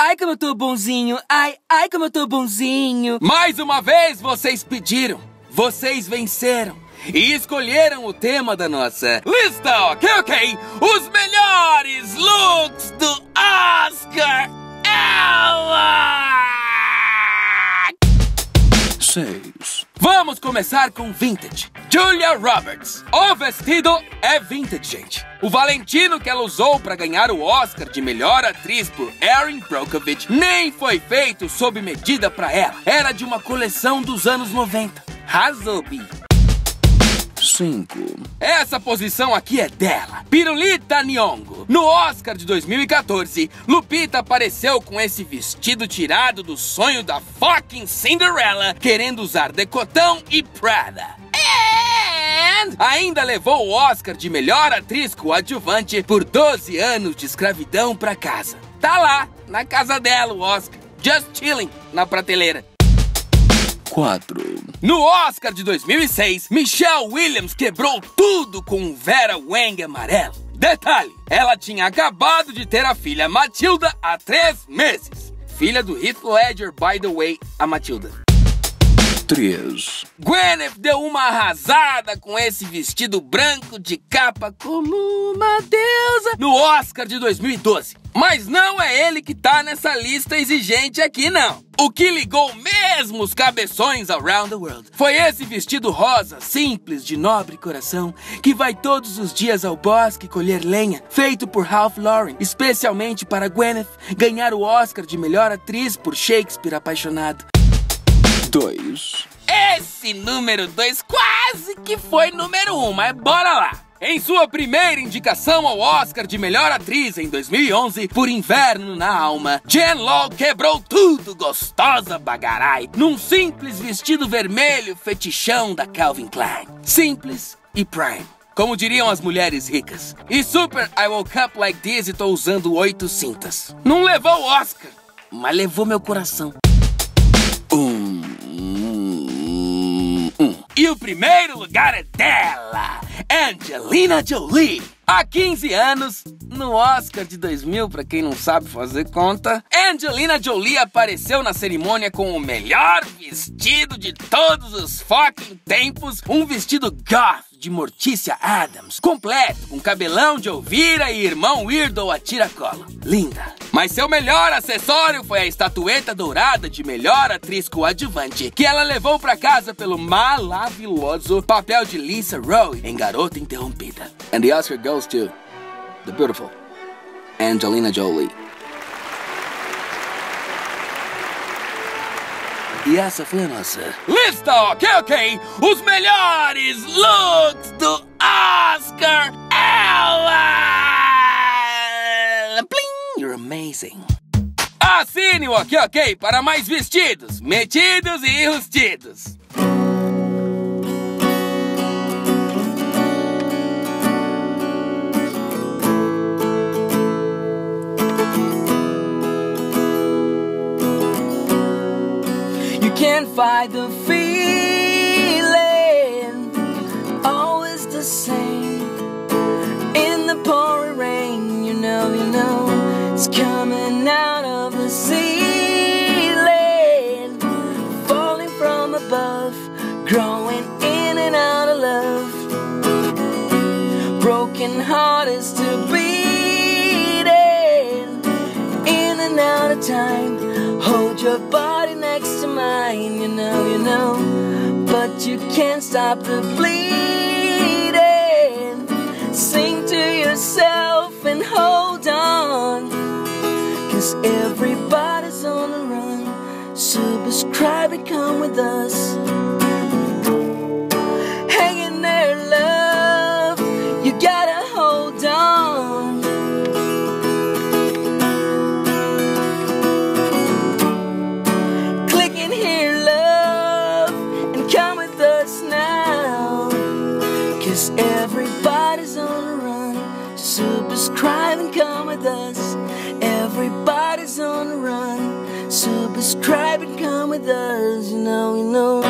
ai, como eu tô bonzinho. Ai, ai, como eu tô bonzinho. Mais uma vez vocês pediram. Vocês venceram. E escolheram o tema da nossa lista, ok? Os melhores looks do Oscar. Ela! 6. Vamos começar com vintage. Julia Roberts. O vestido é vintage, gente. O Valentino que ela usou para ganhar o Oscar de melhor atriz por Erin Brockovich nem foi feito sob medida para ela. Era de uma coleção dos anos 90. Arrasou, Bi. 5. Essa posição aqui é dela, Pirulita Nyong'o. No Oscar de 2014, Lupita apareceu com esse vestido tirado do sonho da fucking Cinderella, querendo usar decotão e Prada. And ainda levou o Oscar de melhor atriz coadjuvante por 12 anos de escravidão pra casa. Tá lá, na casa dela o Oscar, just chilling, na prateleira. 4. No Oscar de 2006, Michelle Williams quebrou tudo com um Vera Wang amarelo. Detalhe, ela tinha acabado de ter a filha Matilda há 3 meses. Filha do Heath Ledger, by the way, a Matilda. 3. Gwyneth deu uma arrasada com esse vestido branco de capa como uma deusa no Oscar de 2012. Mas não é ele que tá nessa lista exigente aqui, não. O que ligou mesmo os cabeções around the world foi esse vestido rosa, simples, de nobre coração, que vai todos os dias ao bosque colher lenha, feito por Ralph Lauren, especialmente para Gwyneth ganhar o Oscar de melhor atriz por Shakespeare Apaixonado. 2. Esse número 2 quase que foi número 1, mas bora lá! Em sua primeira indicação ao Oscar de melhor atriz em 2011, por Inverno na Alma, Jen Law quebrou tudo gostosa bagarai num simples vestido vermelho fetichão da Calvin Klein. Simples e prime, como diriam as mulheres ricas. E super I woke up like this e tô usando 8 cintas. Não levou o Oscar, mas levou meu coração. E o primeiro lugar é dela, Angelina Jolie. Há 15 anos, no Oscar de 2000, pra quem não sabe fazer conta, Angelina Jolie apareceu na cerimônia com o melhor vestido de todos os fucking tempos, um vestido goth de Morticia Adams, completo, com cabelão de Elvira e irmão Weirdo a tiracolo. Linda. Mas seu melhor acessório foi a estatueta dourada de melhor atriz coadjuvante, que ela levou pra casa pelo maravilhoso papel de Lisa Rowe em Garota Interrompida. And the Oscar goes to the beautiful Angelina Jolie. E essa foi a nossa lista, ok? Os melhores looks do Oscar. Ela! Plim! You're amazing. Assine o ok para mais vestidos, metidos e rustidos. Can't fight the feeling, always the same. In the pouring rain, you know, it's coming out of the ceiling, falling from above, growing in and out of love. Broken heart is still beating, in and out of time. Hold your body next to mine, you know, but you can't stop the bleeding. Sing to yourself and hold on, 'cause everybody's on the run. Subscribe and come with us. Hang in there, love, you gotta hold on. Everybody's on the run. Subscribe and come with us. Everybody's on the run. Subscribe and come with us. You know.